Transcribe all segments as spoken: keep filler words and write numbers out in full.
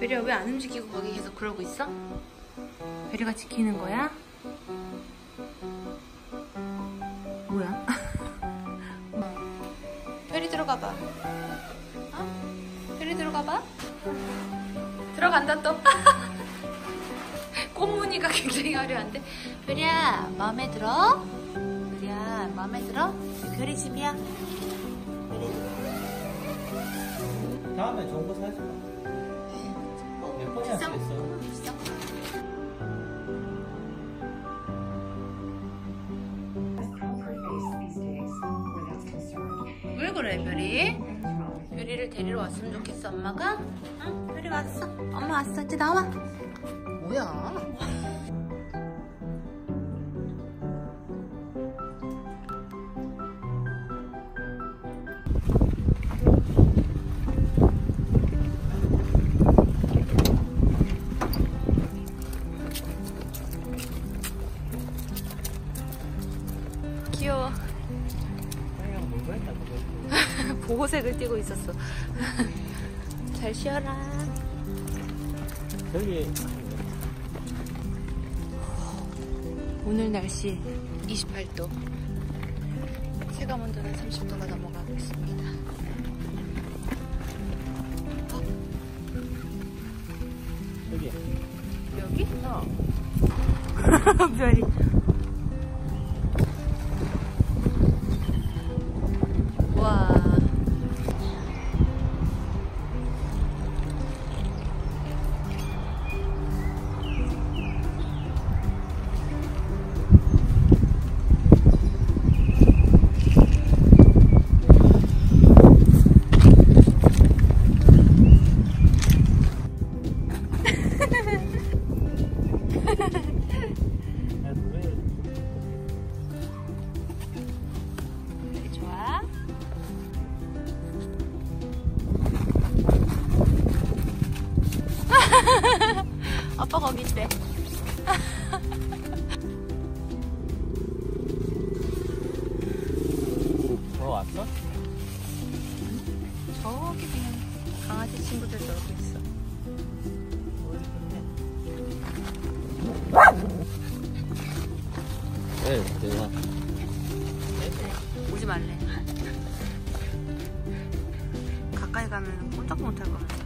베리야 왜 안 움직이고 거기 계속 그러고 있어? 베리가 지키는 거야? 뭐야? 베리 들어가봐. 어? 베리 들어가봐. 들어간다 또. 꽃무늬가 굉장히 화려한데. 베리야 마음에 들어? 베리야 마음에 들어? 베리 집이야. 다음에 좋은 거 사지 마. 몇 번이나 비싼 그랬어? 거, 비싼 거. 왜 그래 별이? 별이를 데리러 왔으면 좋겠어 엄마가? 응? 별이 왔어. 엄마 왔어. 이제 나와. 뭐야? 귀여워. 보호색을 띠고 있었어. 잘 쉬어라. 여기 오늘 날씨 이십팔 도. 체감 온도는 삼십 도가 넘어가고 있습니다. 여기 여기? 어. 별이. 와. 좋아. 아빠 거기 있대. 들어왔어? 저기 그냥 강아지 친구들 저기 있어. 네, 내가 오지 말래. 가까이 가면 꼼짝 못할 것 같아.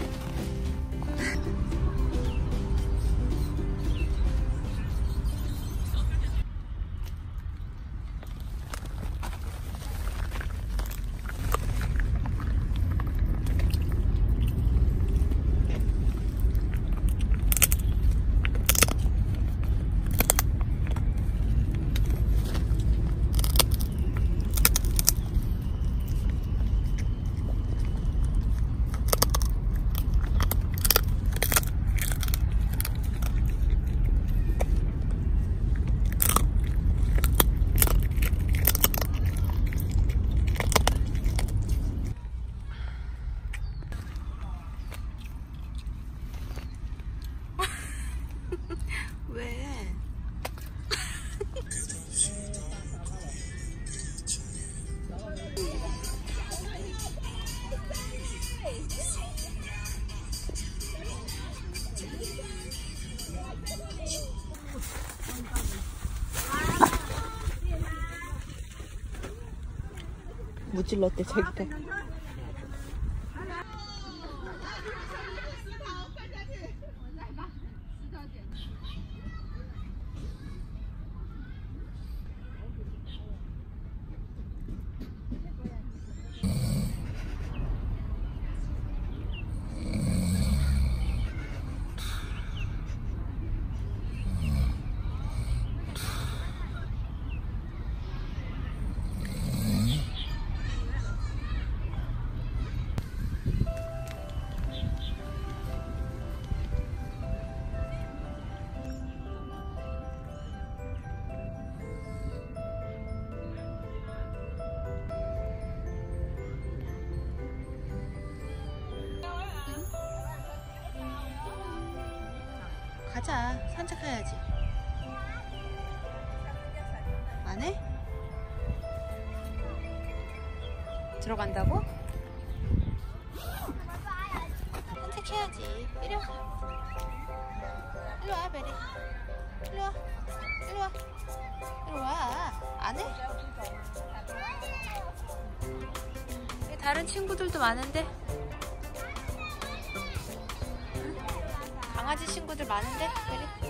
왜? 무찔렀대 자기가. 가자. 산책해야지. 안 해? 들어간다고? 산책 이렇게 해야지. 이리 와. 일로 와, 베리. 일로 와. 일로 와. 일로 와. 안 해? 여기 다른 친구들도 많은데. 응? 강아지 친구들 많은데, 베리.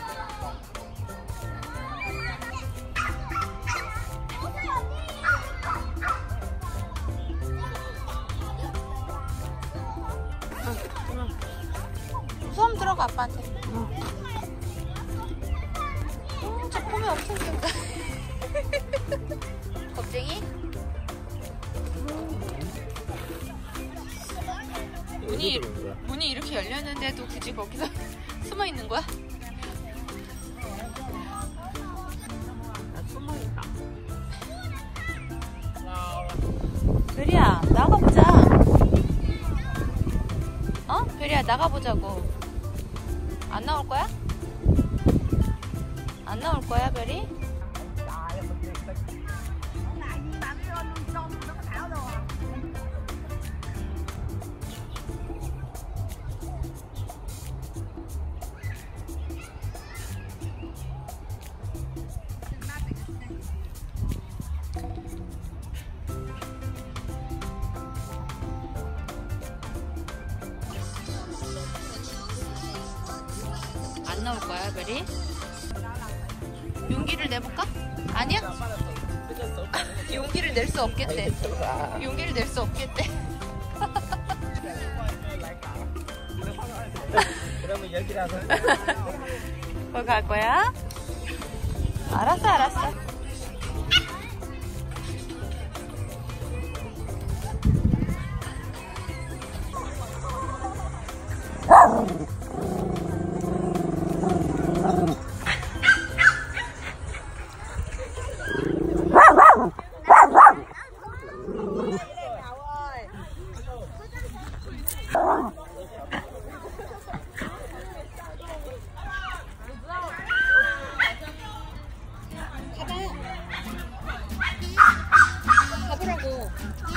무서움 들어가 아빠한테. 응. 음, 저 폼이 엄청 큰다. 겁쟁이? 문이 문이 이렇게 열렸는데도 굳이 거기서 숨어 있는 거야? 나 숨어 있다. 베리야, 나가보자. 어? 베리야, 나가보자고. 안 나올 거야? 안 나올 거야, 베리? 안 나올 거야, 베리? 용기를 내볼까? 아니야? 용기를 낼 수 없겠대. 용기를 낼 수 없겠대. 그러면 여기라서. 거기 갈 거야? 알았어, 알았어. 가보라고.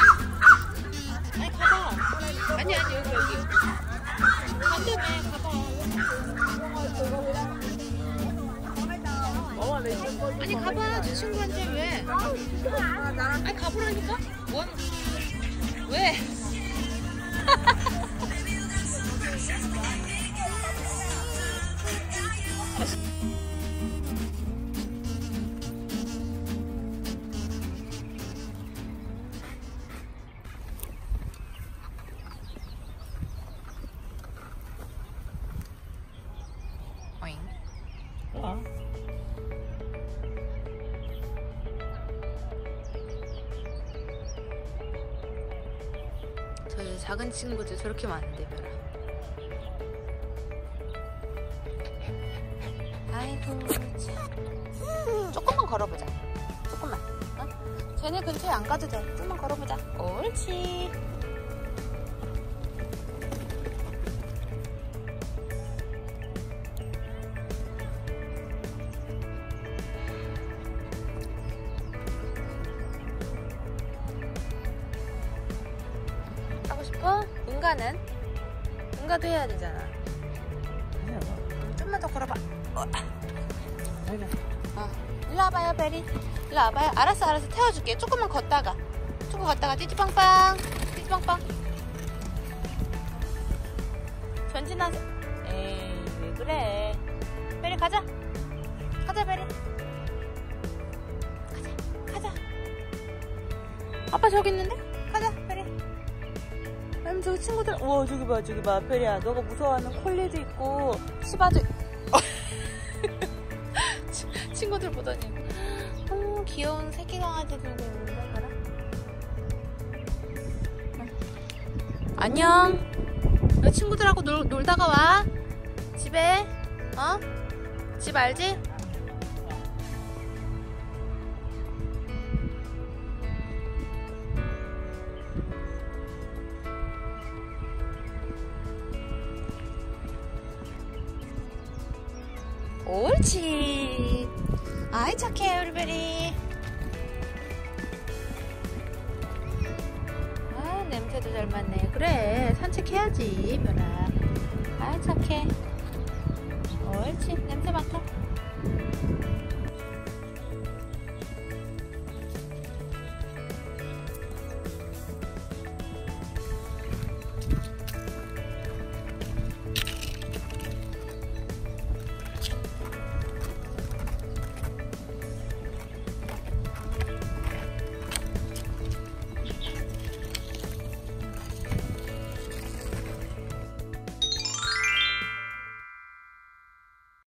아니 가봐. 아니 아니 여기 여기. 안되네. 가봐. 아니 가봐. 저 친구한테 왜? 아니 가보라니까. 뭐? 왜? 어? 저 작은 친구들 저렇게 많은데 별아. 아이고 참. 조금만 걸어보자. 조금만. 어? 쟤네 근처에 안 가도 돼. 조금만 걸어보자. 옳지. 하고 싶어? 응가는? 응가도 해야 되잖아. 좀만 더 걸어봐. 어. 어. 일로 와봐요, 베리. 일로 와봐요. 알았어, 알았어. 태워줄게. 조금만 걷다가. 조금 걷다가 띠띠빵빵. 띠띠빵빵. 전진하세요. 에이, 왜 그래. 베리 가자. 가자, 베리. 가자, 가자. 아빠 저기 있는데? 가자, 베리. 그럼 저기 친구들, 우와, 저기 봐, 저기 봐. 베리야, 너가 무서워하는 콜리도 있고, 시바도 친구들 보더니, 어, 귀여운 새끼 강아지들도 있는데, 봐라. 응. 안녕. 너 친구들하고 놀, 놀다가 와. 집에, 어? 집 알지? 옳지. 아이 착해 우리 베리. 아 냄새 새도 잘 맞네. 그래 산책해야지 별아. 아이 착해.